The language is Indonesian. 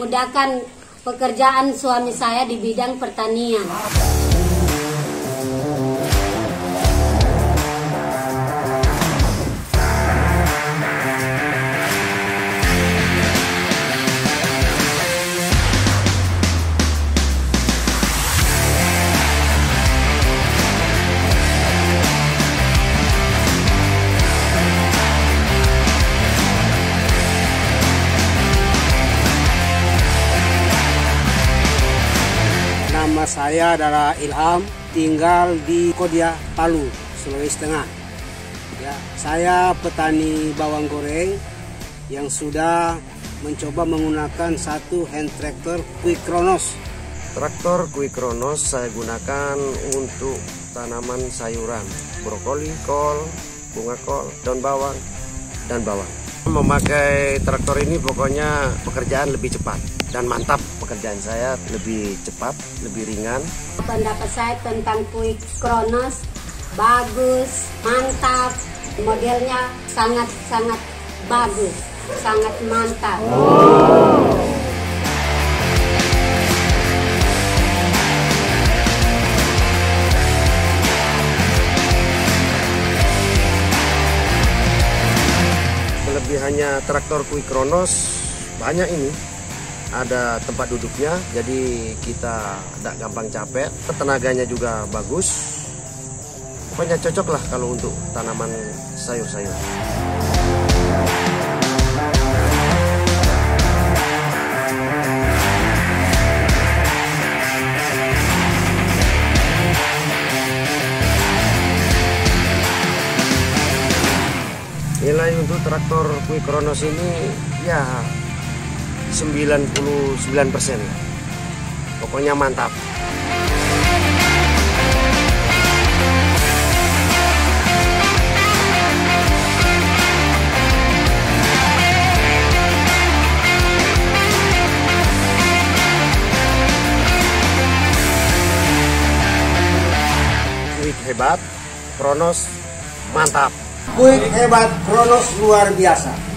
memudahkan pekerjaan suami saya di bidang pertanian. Nama saya adalah Ilham, tinggal di Kodia, Palu, Sulawesi Tengah. Ya, saya petani bawang goreng yang sudah mencoba menggunakan satu hand tractor Quickronos. Traktor Quickronos saya gunakan untuk tanaman sayuran, brokoli, kol, bunga kol, daun bawang, dan bawang. Memakai traktor ini pokoknya pekerjaan lebih cepat dan mantap. Pekerjaan saya lebih cepat, lebih ringan. Pendapat saya tentang Quickronos bagus, mantap, modelnya sangat-sangat bagus, sangat mantap. Kelebihannya traktor Quickronos banyak ini. Ada tempat duduknya, jadi kita tidak gampang capek. Tenaganya juga bagus. Pokoknya cocok lah kalau untuk tanaman sayur-sayur. Nilai untuk traktor Quickronos ini ya 99%. Pokoknya mantap. Quick hebat, Kronos mantap. Quick hebat, Kronos luar biasa.